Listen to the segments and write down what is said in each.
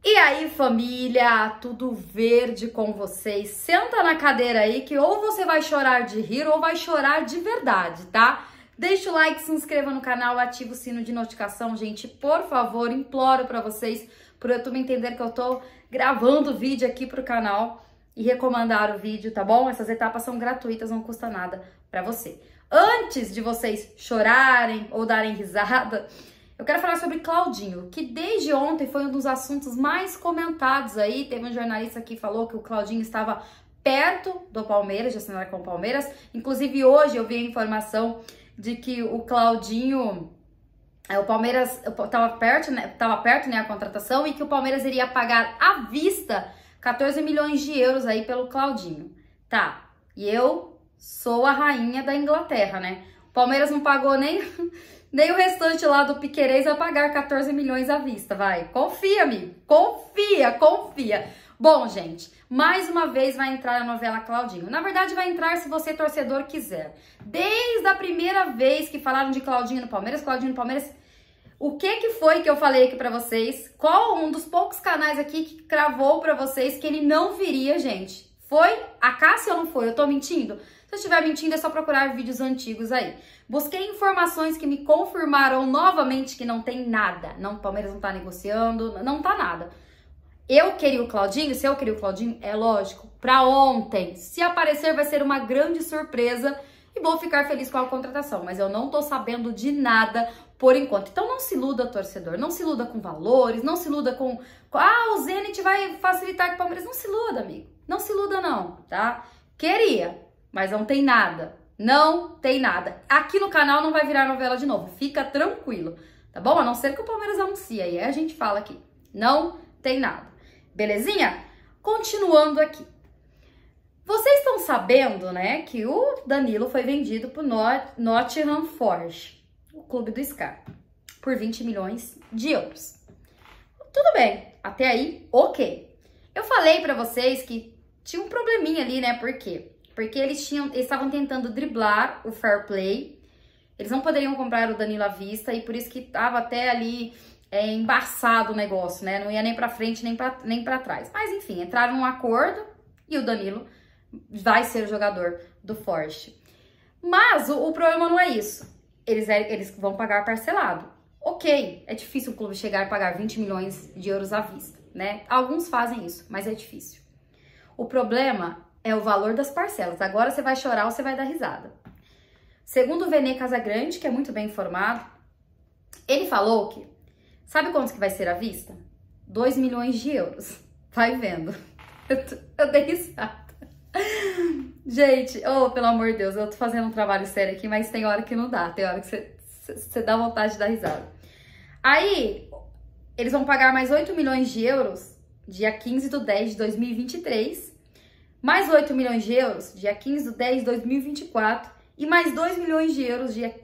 E aí, família, tudo verde com vocês? Senta na cadeira aí que ou você vai chorar de rir ou vai chorar de verdade, tá? Deixa o like, se inscreva no canal, ativa o sino de notificação, gente. Por favor, imploro pra vocês, pro YouTube entender que eu tô gravando vídeo aqui pro canal e recomendar o vídeo, tá bom? Essas etapas são gratuitas, não custa nada pra você. Antes de vocês chorarem ou darem risada, eu quero falar sobre Claudinho, que desde ontem foi um dos assuntos mais comentados aí. Teve um jornalista que falou que o Claudinho estava perto do Palmeiras, de assinar com o Palmeiras. Inclusive hoje eu vi a informação de que o Claudinho, o Palmeiras estava perto, né, a contratação, e que o Palmeiras iria pagar à vista 14 milhões de euros aí pelo Claudinho. Tá, e eu sou a rainha da Inglaterra, né? O Palmeiras não pagou nem o restante lá do Piquerez a pagar 14 milhões à vista, vai. Confia, amigo. Confia. Bom, gente, mais uma vez vai entrar a novela Claudinho. Na verdade, vai entrar se você, torcedor, quiser. Desde a primeira vez que falaram de Claudinho no Palmeiras, o que foi que eu falei aqui pra vocês? Qual um dos poucos canais aqui que cravou pra vocês que ele não viria, gente? Foi a Cássia ou não foi? Eu tô mentindo? Se eu estiver mentindo, é só procurar vídeos antigos aí. Busquei informações que me confirmaram novamente que não tem nada. Não, o Palmeiras não tá negociando, não tá nada. Eu queria o Claudinho, se eu queria o Claudinho, é lógico, pra ontem. Se aparecer, vai ser uma grande surpresa e vou ficar feliz com a contratação. Mas eu não tô sabendo de nada por enquanto. Então não se iluda, torcedor. Não se iluda com valores, não se iluda com... o Zenit vai facilitar com o Palmeiras. Não se iluda, amigo. Não se iluda não, tá? Queria, mas não tem nada. Não tem nada. Aqui no canal não vai virar novela de novo. Fica tranquilo, tá bom? A não ser que o Palmeiras anuncie. Aí a gente fala aqui. Não tem nada. Belezinha? Continuando aqui. Vocês estão sabendo, né, que o Danilo foi vendido pro Nottingham Forest, o clube do Sky, por 20 milhões de euros. Tudo bem. Até aí, ok. Eu falei pra vocês que tinha um probleminha ali, né? Por quê? Porque eles estavam tentando driblar o fair play. Eles não poderiam comprar o Danilo à vista e por isso que tava até ali embaçado o negócio, né? Não ia nem pra frente nem pra trás. Mas enfim, entraram num acordo e o Danilo vai ser o jogador do Forest. Mas o problema não é isso. Eles vão pagar parcelado. Ok, é difícil o clube chegar a pagar 20 milhões de euros à vista, né? Alguns fazem isso, mas é difícil. O problema é o valor das parcelas. Agora você vai chorar ou você vai dar risada. Segundo o Vene Casagrande, que é muito bem informado, ele falou que... Sabe quanto que vai ser à vista? 2 milhões de euros. Vai vendo. Eu dei risada. Gente, pelo amor de Deus, eu tô fazendo um trabalho sério aqui, mas tem hora que não dá. Tem hora que você dá vontade de dar risada. Aí, eles vão pagar mais 8 milhões de euros dia 15/10/2023, mais 8 milhões de euros dia 15/10/2024 e mais 2 milhões de euros dia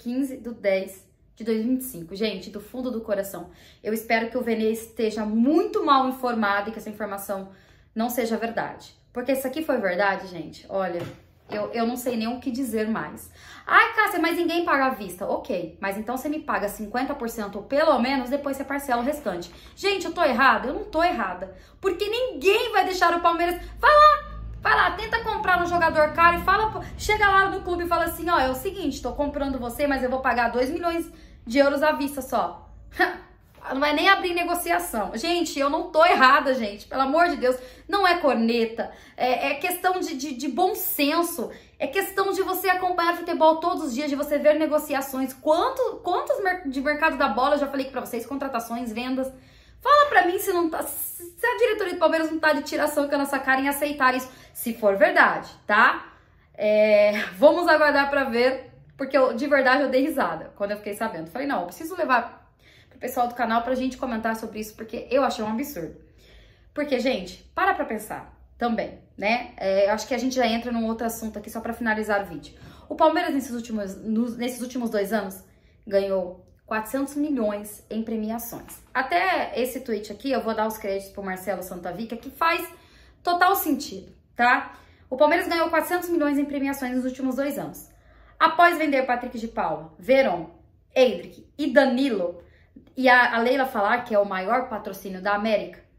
15/10/2025. Gente, do fundo do coração, eu espero que o Vene esteja muito mal informado e que essa informação não seja verdade. Porque se aqui foi verdade, gente, olha, eu não sei nem o que dizer mais. Ai, Cássia, mas ninguém paga à vista. Ok, mas então você me paga 50% ou pelo menos, depois você parcela o restante. Gente, eu tô errada? Eu não tô errada. Porque ninguém vai deixar o Palmeiras... Vai lá, tenta comprar um jogador caro e chega lá no clube e fala assim, ó, é o seguinte, tô comprando você, mas eu vou pagar 2 milhões de euros à vista só. Não vai nem abrir negociação. Gente, eu não tô errada, gente. Pelo amor de Deus. Não é corneta. É questão de bom senso. É questão de você acompanhar futebol todos os dias, de você ver negociações. Quantos de mercado da bola eu já falei aqui pra vocês, contratações, vendas. Fala pra mim se não tá... Se a diretoria do Palmeiras não tá de tiração com a nossa cara em aceitar isso. Se for verdade, tá? Vamos aguardar pra ver. Porque de verdade eu dei risada quando eu fiquei sabendo. Falei, não, eu preciso levar pro pessoal do canal pra gente comentar sobre isso, porque eu achei um absurdo. Porque, gente, para pra pensar também, né? Eu acho que a gente já entra num outro assunto aqui só pra finalizar o vídeo. O Palmeiras, nesses últimos 2 anos, ganhou 400 milhões em premiações. Até esse tweet aqui, eu vou dar os créditos pro Marcelo Santavica, que faz total sentido, tá? O Palmeiras ganhou 400 milhões em premiações nos últimos 2 anos. Após vender Patrick de Paula, Veron, Endrick e Danilo, e a Leila falar que é o maior patrocínio da América,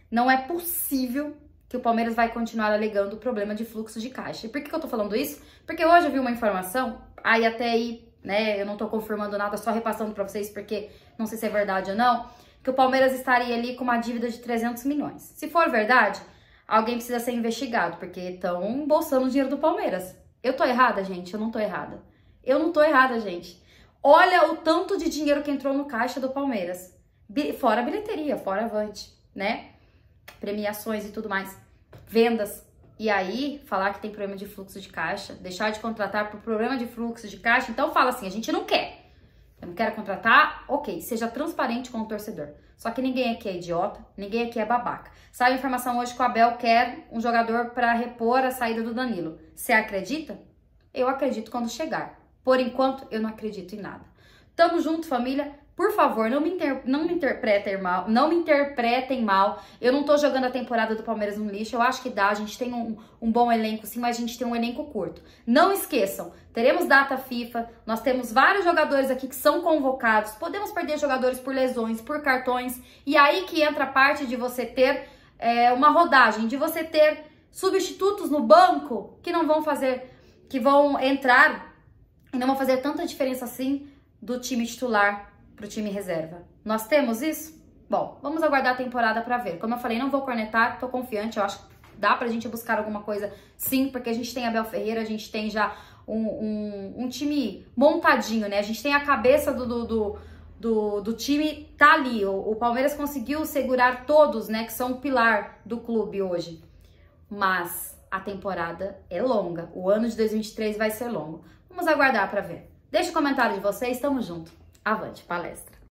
Não é possível que o Palmeiras vai continuar alegando o problema de fluxo de caixa. E por que eu tô falando isso? Porque hoje eu vi uma informação, aí até aí, né, eu não tô confirmando nada, só repassando pra vocês, porque não sei se é verdade ou não, que o Palmeiras estaria ali com uma dívida de 300 milhões. Se for verdade, alguém precisa ser investigado, porque estão embolsando o dinheiro do Palmeiras. Eu tô errada, gente? Eu não tô errada. Eu não tô errada, gente. Olha o tanto de dinheiro que entrou no caixa do Palmeiras. Fora bilheteria, fora avante, né? Premiações e tudo mais. Vendas. E aí, falar que tem problema de fluxo de caixa, deixar de contratar por problema de fluxo de caixa, então fala assim, a gente não quer. Eu não quero contratar, ok, seja transparente com o torcedor. Só que ninguém aqui é idiota, ninguém aqui é babaca. Saiu a informação hoje que o Abel quer um jogador para repor a saída do Danilo. Você acredita? Eu acredito quando chegar. Por enquanto, eu não acredito em nada. Tamo junto, família. Por favor, não me interpretem mal. Eu não tô jogando a temporada do Palmeiras no lixo. Eu acho que dá. A gente tem um bom elenco, sim, mas a gente tem um elenco curto. Não esqueçam, teremos data FIFA. Nós temos vários jogadores aqui que são convocados. Podemos perder jogadores por lesões, por cartões. E aí que entra a parte de você ter uma rodagem, de você ter substitutos no banco que não vão fazer, que vão entrar e não vão fazer tanta diferença assim do time titular pro time reserva. Nós temos isso? Bom, vamos aguardar a temporada para ver. Como eu falei, não vou cornetar, tô confiante, eu acho que dá pra gente buscar alguma coisa sim, porque a gente tem Abel Ferreira, a gente tem já um time montadinho, né? A gente tem a cabeça do time tá ali. O Palmeiras conseguiu segurar todos, né, que são o pilar do clube hoje. Mas a temporada é longa. O ano de 2023 vai ser longo. Vamos aguardar para ver. Deixa o comentário de vocês, tamo junto. Avante, palestra!